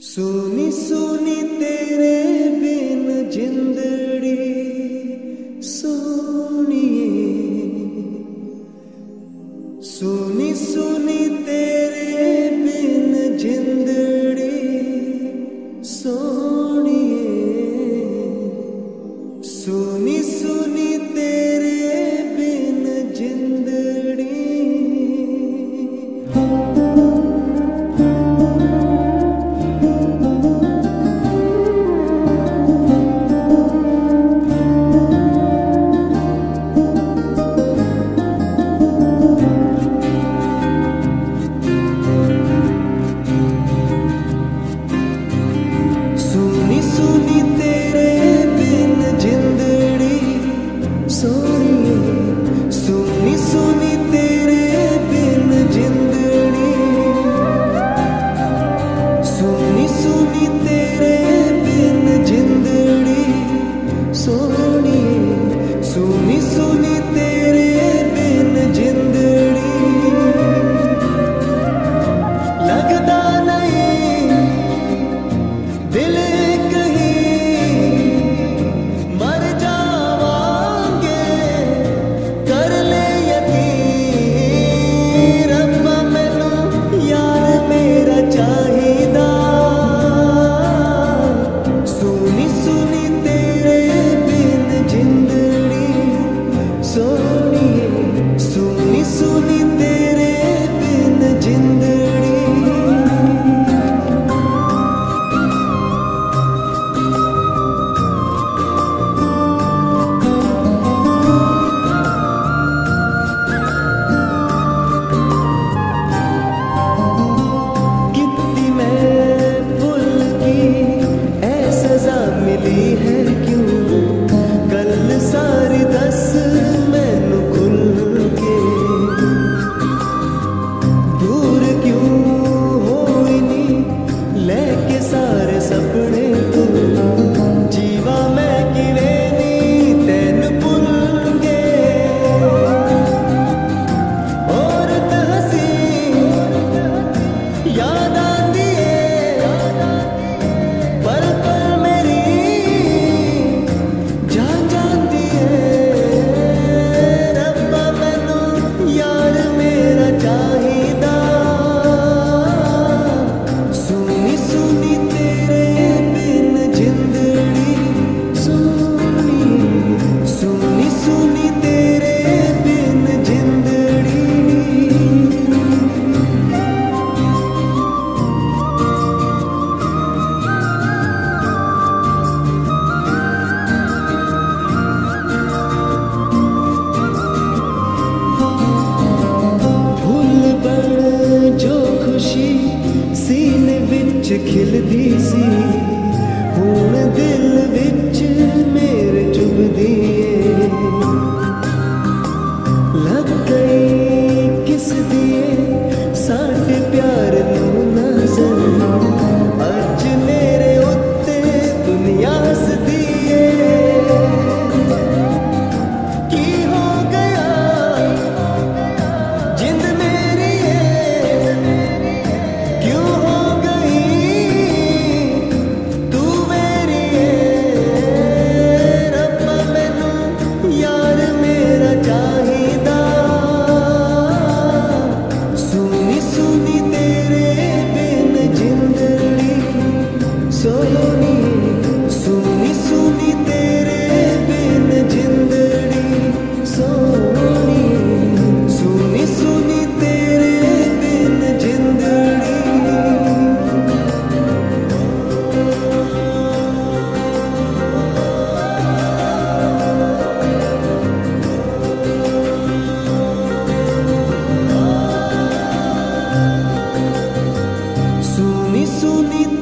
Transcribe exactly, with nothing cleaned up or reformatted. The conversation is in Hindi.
सुनी सुनी तेरे बिन जिंदड़ी सोनिए, सुनी सुनी तेरे बिन जिंदड़ी सोनिए, सुनी सुनी तेरे बिन जिंदड़ी। सुनी सुनी तेरे बिन जिंदड़ी लगदा नहीं दिल कहीं मर जावांगे, कर ले यकीन रब्बा मैनू यार मेरा चाहिदा। सुनी सुनी तेरे बिन जिंदड़ी सोनिए, सुनी सुनी तेरे बिन जिंदड़ी। कितनी मैं भूल की ऐ सजा मिली है क्यों, कल सारी दस मैनू खुल के दूर क्यों होई नी लेके सारे सपने तू, जीवा मैं किवें नी तैन भुल के। और हसी याद आंदी है पल पल मेरी जान जाती है, रब्बा मैनू यार मेरा चाहिदा। सुनी सुनी तेरे बिन जिंदड़ी सोनिए, सुनी सुनी तेरे बिन जिंदड़ी। जो खुशी सीने विच खिलदी सी हुण दिल विच मेरे चुभदी है, लग गई किस दिए साडे प्यार नू नजर, अज मेरे उत्ते दुनिया हसदी है। की हो गया जिंद मेरी क्यों हो गई तू मेरी, रब्बा मैनू यार मेरा चाहिदा। सुनी सुनी तेरे बिन जिंदड़ी सोनिए, सुनी सुनी तेरे बिन जिंदड़ी सोनिए, सुनी सुनी तेरे बिन जिंदड़ी। सुनी सुनी